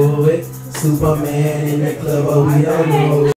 know it. Superman in the club, but we don't know it.